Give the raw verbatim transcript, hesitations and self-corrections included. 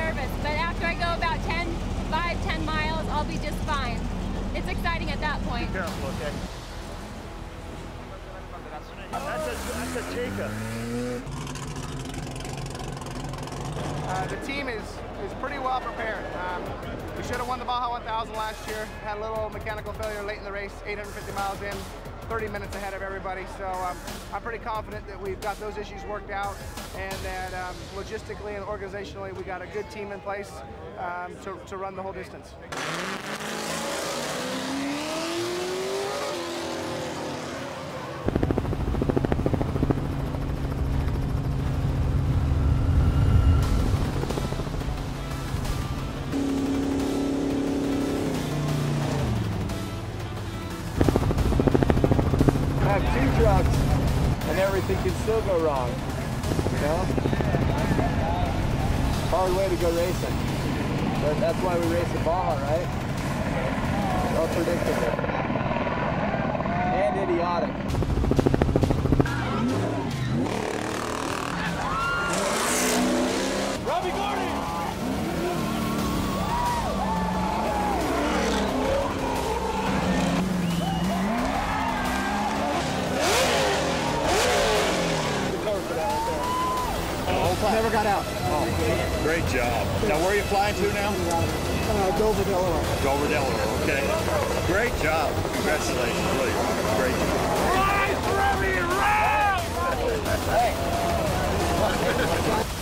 nervous, but after I go about ten, five, ten miles, I'll be just fine. It's exciting at that point. Be careful, okay? That's a, that's a Jacob. Uh, the team is, is pretty well prepared. Um, we should have won the Baja one thousand last year. Had a little mechanical failure late in the race, eight hundred fifty miles in, thirty minutes ahead of everybody. So um, I'm pretty confident that we've got those issues worked out and that um, logistically and organizationally we got a good team in place um, to, to run the whole distance. Two trucks and everything can still go wrong, you know? Hard way to go racing. But that's why we race the Baja, right? Unpredictable. And idiotic. Robby Gordon! Never got out. Oh, great job. Now, where are you flying to now? Uh, Dover, Delaware. Dover, Delaware, okay. Great job. Congratulations. Really great job. Rise, Robby, rise!